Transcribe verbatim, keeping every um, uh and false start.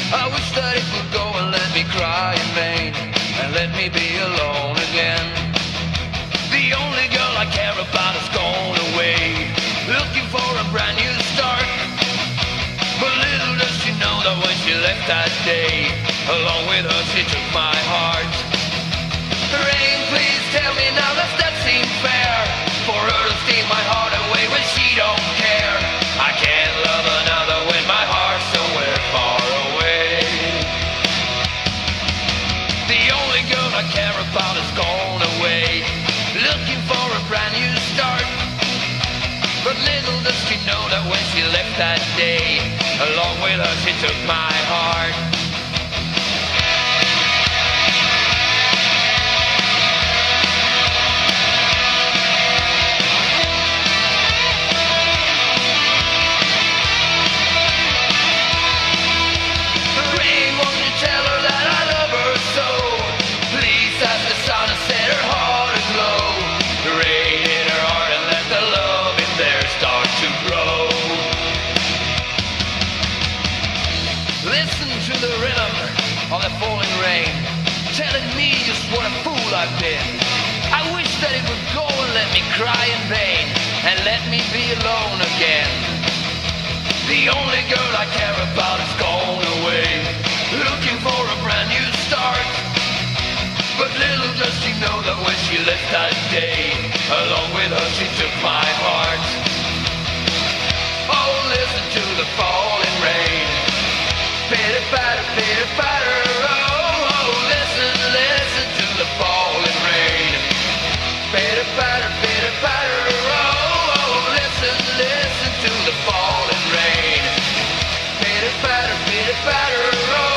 I wish that it would go and let me cry in vain, and let me be alone again. The only girl I care about has gone away, looking for a brand new start. But little does she know that when she left that day, along with her she took my heart. Rain, please tell me now, does that seem fair? For her to steal my heart away when she don't care. I can't love another when my heart's somewhere far away. The only girl I care about has gone away, looking for a brand new start. But little does she know that when she left that day, along with her she took my heart. Rain, won't you tell her that I love her so? Please ask the sun to set her heart aglow. Rain in her heart and let the love in there start to grow. Listen to the rhythm of the falling rain, telling me just what a fool I've been. I wish that it would go and let me cry in vain, and let me be alone again. The only girl I care about has gone away, looking for a brand new start. But little does she know that when she left that day, along with her she took my heart. Oh, listen to the falling rain, pitter patter, pitter patter. Oh, oh, listen, listen to the falling rain, pitter patter, pitter patter. Oh, oh, listen, listen to the falling rain, pitter patter, pitter patter. Oh.